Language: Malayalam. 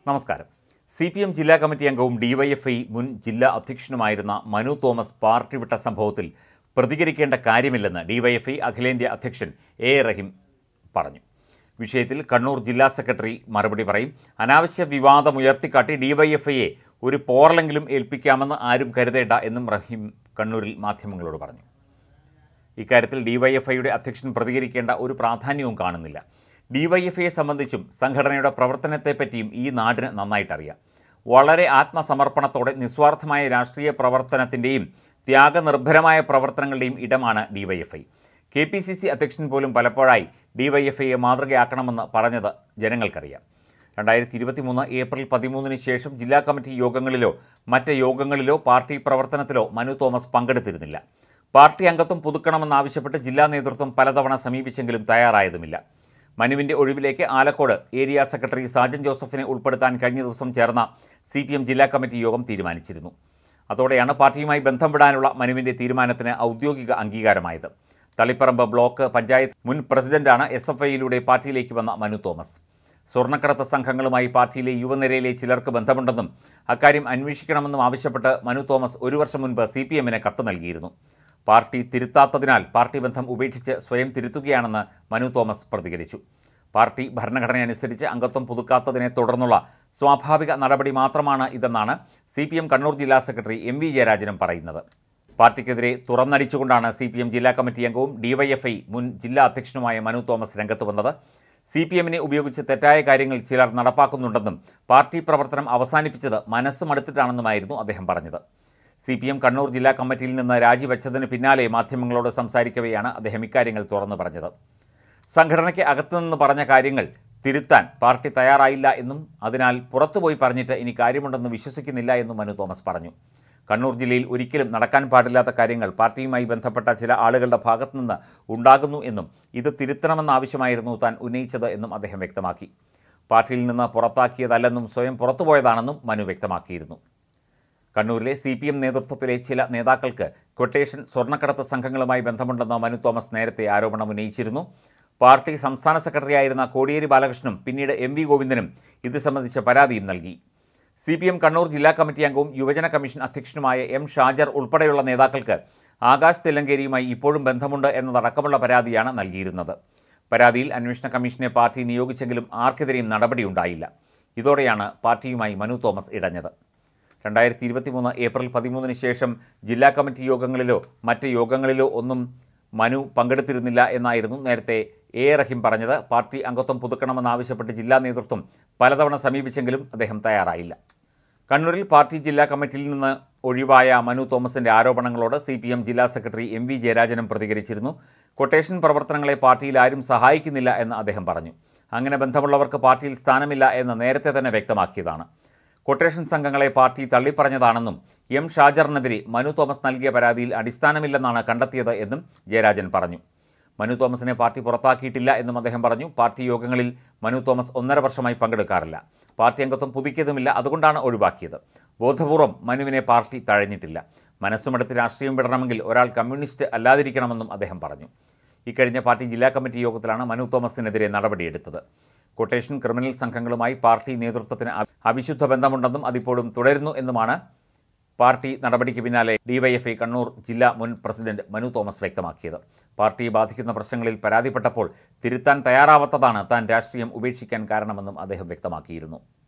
നമസ്കാരം. CPM ജില്ലാ കമ്മിറ്റി അംഗവും DYFI മുൻ ജില്ലാ അധ്യക്ഷനുമായിരുന്ന മനു തോമസ് പാർട്ടി വിട്ട സംഭവത്തിൽ പ്രതികരിക്കേണ്ട കാര്യമില്ലെന്ന് DYFI അഖിലേന്ത്യാ അധ്യക്ഷൻ A. റഹീം പറഞ്ഞു. വിഷയത്തിൽ കണ്ണൂർ ജില്ലാ സെക്രട്ടറി മറുപടി പറയും. അനാവശ്യ വിവാദമുയർത്തിക്കാട്ടി DYFIയെ ഒരു പോറലെങ്കിലും ഏൽപ്പിക്കാമെന്ന് ആരും കരുതേണ്ട എന്നും റഹീം കണ്ണൂരിൽ മാധ്യമങ്ങളോട് പറഞ്ഞു. ഇക്കാര്യത്തിൽ DYFIയുടെ അധ്യക്ഷൻ പ്രതികരിക്കേണ്ട ഒരു പ്രാധാന്യവും കാണുന്നില്ല. DYFIയെ സംബന്ധിച്ചും സംഘടനയുടെ പ്രവർത്തനത്തെപ്പറ്റിയും ഈ നാടിന് നന്നായിട്ടറിയാം. വളരെ ആത്മസമർപ്പണത്തോടെ നിസ്വാർത്ഥമായ രാഷ്ട്രീയ പ്രവർത്തനത്തിൻ്റെയും ത്യാഗനിർഭരമായ പ്രവർത്തനങ്ങളുടെയും ഇടമാണ് DYFI. KPCC അധ്യക്ഷൻ പോലും പലപ്പോഴായി DYFIയെ മാതൃകയാക്കണമെന്ന് പറഞ്ഞത് ജനങ്ങൾക്കറിയാം. 2023 ഏപ്രിൽ 13 ശേഷം ജില്ലാ കമ്മിറ്റി യോഗങ്ങളിലോ മറ്റ് യോഗങ്ങളിലോ പാർട്ടി പ്രവർത്തനത്തിലോ മനു തോമസ് പങ്കെടുത്തിരുന്നില്ല. പാർട്ടി അംഗത്വം പുതുക്കണമെന്നാവശ്യപ്പെട്ട് ജില്ലാ നേതൃത്വം പലതവണ സമീപിച്ചെങ്കിലും തയ്യാറായതുമില്ല. മനുവിൻ്റെ ഒഴിവിലേക്ക് ആലക്കോട് ഏരിയ സെക്രട്ടറി സാജൻ ജോസഫിനെ ഉൾപ്പെടുത്താൻ കഴിഞ്ഞ ദിവസം ചേർന്ന CPM ജില്ലാ കമ്മിറ്റി യോഗം തീരുമാനിച്ചിരുന്നു. അതോടെയാണ് പാർട്ടിയുമായി ബന്ധം വിടാനുള്ള മനുവിൻ്റെ തീരുമാനത്തിന് ഔദ്യോഗിക അംഗീകാരമായത്. തളിപ്പറമ്പ് ബ്ലോക്ക് പഞ്ചായത്ത് മുൻ പ്രസിഡന്റാണ് SFIയിലൂടെ പാർട്ടിയിലേക്ക് വന്ന മനു തോമസ്. സ്വർണ്ണക്കടത്ത് സംഘങ്ങളുമായി പാർട്ടിയിലെ യുവനിരയിലെ ചിലർക്ക് ബന്ധമുണ്ടെന്നും അക്കാര്യം അന്വേഷിക്കണമെന്നും ആവശ്യപ്പെട്ട് മനു തോമസ് ഒരു വർഷം മുൻപ് CPMന് കത്ത് നൽകിയിരുന്നു. പാർട്ടി തിരുത്താത്തതിനാൽ പാർട്ടി ബന്ധം ഉപേക്ഷിച്ച് സ്വയം തിരുത്തുകയാണെന്ന് മനു തോമസ് പ്രതികരിച്ചു. പാർട്ടി ഭരണഘടനയനുസരിച്ച് അംഗത്വം പുതുക്കാത്തതിനെ തുടർന്നുള്ള സ്വാഭാവിക നടപടി മാത്രമാണ് ഇതെന്നാണ് CPM കണ്ണൂർ ജില്ലാ സെക്രട്ടറി MV ജയരാജനും പറയുന്നത്. പാർട്ടിക്കെതിരെ തുറന്നടിച്ചുകൊണ്ടാണ് CPM ജില്ലാ കമ്മിറ്റി അംഗവും DYFI മുൻ ജില്ലാ അധ്യക്ഷനുമായ മനു തോമസ് രംഗത്ത് വന്നത്. CPMനെ ഉപയോഗിച്ച് തെറ്റായ കാര്യങ്ങൾ ചിലർ നടപ്പാക്കുന്നുണ്ടെന്നും പാർട്ടി പ്രവർത്തനം അവസാനിപ്പിച്ചത് മനസ്സ് മടുത്തിട്ടാണെന്നുമായിരുന്നു അദ്ദേഹം പറഞ്ഞത്. CPM കണ്ണൂർ ജില്ലാ കമ്മിറ്റിയിൽ നിന്ന് രാജിവെച്ചതിന് പിന്നാലെ മാധ്യമങ്ങളോട് സംസാരിക്കവെയാണ് അദ്ദേഹം ഇക്കാര്യങ്ങൾ തുറന്നു പറഞ്ഞത്. സംഘടനയ്ക്ക് അകത്തുനിന്ന് പറഞ്ഞ കാര്യങ്ങൾ തിരുത്താൻ പാർട്ടി തയ്യാറായില്ല എന്നും അതിനാൽ പുറത്തുപോയി പറഞ്ഞിട്ട് ഇനി കാര്യമുണ്ടെന്ന് വിശ്വസിക്കുന്നില്ല എന്നും മനു തോമസ് പറഞ്ഞു. കണ്ണൂർ ജില്ലയിൽ ഒരിക്കലും നടക്കാൻ പാടില്ലാത്ത കാര്യങ്ങൾ പാർട്ടിയുമായി ബന്ധപ്പെട്ട ചില ആളുകളുടെ ഭാഗത്തുനിന്ന് ഉണ്ടാകുന്നു എന്നും ഇത് തിരുത്തണമെന്ന ആവശ്യമായിരുന്നു താൻ ഉന്നയിച്ചത് എന്നും അദ്ദേഹം വ്യക്തമാക്കി. പാർട്ടിയിൽ നിന്ന് പുറത്താക്കിയതല്ലെന്നും സ്വയം പുറത്തുപോയതാണെന്നും മനു വ്യക്തമാക്കിയിരുന്നു. കണ്ണൂരിലെ CPM നേതൃത്വത്തിലെ ചില നേതാക്കൾക്ക് ക്വട്ടേഷൻ സ്വർണ്ണക്കടത്ത് സംഘങ്ങളുമായി ബന്ധമുണ്ടെന്ന് മനു തോമസ് നേരത്തെ ആരോപണം ഉന്നയിച്ചിരുന്നു. പാർട്ടി സംസ്ഥാന സെക്രട്ടറിയായിരുന്ന കോടിയേരി ബാലകൃഷ്ണനും പിന്നീട് MV ഗോവിന്ദനും ഇത് സംബന്ധിച്ച പരാതിയും നൽകി. CPM കണ്ണൂർ ജില്ലാ കമ്മിറ്റി അംഗവും യുവജന കമ്മീഷൻ അധ്യക്ഷനുമായ M. ഷാജർ ഉൾപ്പെടെയുള്ള നേതാക്കൾക്ക് ആകാശ് തെല്ലങ്കേരിയുമായി ഇപ്പോഴും ബന്ധമുണ്ട് എന്നതടക്കമുള്ള പരാതിയാണ് നൽകിയിരുന്നത്. പരാതിയിൽ അന്വേഷണ കമ്മീഷനെ പാർട്ടി നിയോഗിച്ചെങ്കിലും ആർക്കെതിരെയും നടപടിയുണ്ടായില്ല. ഇതോടെയാണ് പാർട്ടിയുമായി മനു തോമസ് ഇടഞ്ഞത്. 2023 ഏപ്രിൽ 13 ശേഷം ജില്ലാ കമ്മിറ്റി യോഗങ്ങളിലോ മറ്റ് യോഗങ്ങളിലോ ഒന്നും മനു പങ്കെടുത്തിരുന്നില്ല എന്നായിരുന്നു നേരത്തെ A. റഹീം പറഞ്ഞത്. പാർട്ടി അംഗത്വം പുതുക്കണമെന്നാവശ്യപ്പെട്ട് ജില്ലാ നേതൃത്വം പലതവണ സമീപിച്ചെങ്കിലും അദ്ദേഹം തയ്യാറായില്ല. കണ്ണൂരിൽ പാർട്ടി ജില്ലാ കമ്മിറ്റിയിൽ നിന്ന് ഒഴിവായ മനു തോമസിൻ്റെ ആരോപണങ്ങളോട് CPM ജില്ലാ സെക്രട്ടറി MV ജയരാജനും പ്രതികരിച്ചിരുന്നു. ക്വട്ടേഷൻ പ്രവർത്തനങ്ങളെ പാർട്ടിയിൽ ആരും സഹായിക്കുന്നില്ല എന്ന് അദ്ദേഹം പറഞ്ഞു. അങ്ങനെ ബന്ധമുള്ളവർക്ക് പാർട്ടിയിൽ സ്ഥാനമില്ല എന്ന് നേരത്തെ തന്നെ വ്യക്തമാക്കിയതാണ്. ക്വട്ടേഷൻ സംഘങ്ങളെ പാർട്ടി തള്ളിപ്പറഞ്ഞതാണെന്നും M. ഷാജറിനെതിരെ മനു തോമസ് നൽകിയ പരാതിയിൽ അടിസ്ഥാനമില്ലെന്നാണ് കണ്ടെത്തിയത് എന്നും ജയരാജൻ പറഞ്ഞു. മനു തോമസിനെ പാർട്ടി പുറത്താക്കിയിട്ടില്ല എന്നും അദ്ദേഹം പറഞ്ഞു. പാർട്ടി യോഗങ്ങളിൽ മനു തോമസ് 1.5 വർഷമായി പങ്കെടുക്കാറില്ല. പാർട്ടി അംഗത്വം പുതുക്കിയതുമില്ല, അതുകൊണ്ടാണ് ഒഴിവാക്കിയത്. ബോധപൂർവം മനുവിനെ പാർട്ടി തഴഞ്ഞിട്ടില്ല. മനസ്സുമെടുത്ത് രാഷ്ട്രീയം വിടണമെങ്കിൽ ഒരാൾ കമ്മ്യൂണിസ്റ്റ് അല്ലാതിരിക്കണമെന്നും അദ്ദേഹം പറഞ്ഞു. ഇക്കഴിഞ്ഞ പാർട്ടി ജില്ലാ കമ്മിറ്റി യോഗത്തിലാണ് മനു തോമസിനെതിരെ നടപടിയെടുത്തത്. ക്വട്ടേഷൻ ക്രിമിനൽ സംഘങ്ങളുമായി പാർട്ടി നേതൃത്വത്തിന് അവിശുദ്ധ ബന്ധമുണ്ടെന്നും അതിപ്പോഴും തുടരുന്നു എന്നുമാണ് പാർട്ടി നടപടിക്ക് പിന്നാലെ DYFI കണ്ണൂർ ജില്ലാ മുൻ പ്രസിഡന്റ് മനു തോമസ് വ്യക്തമാക്കിയത്. പാർട്ടിയെ ബാധിക്കുന്ന പ്രശ്നങ്ങളിൽ പരാതിപ്പെട്ടപ്പോൾ തിരുത്താൻ തയ്യാറാവാത്തതാണ് താൻ രാഷ്ട്രീയം ഉപേക്ഷിക്കാൻ കാരണമെന്നും അദ്ദേഹം വ്യക്തമാക്കിയിരുന്നു.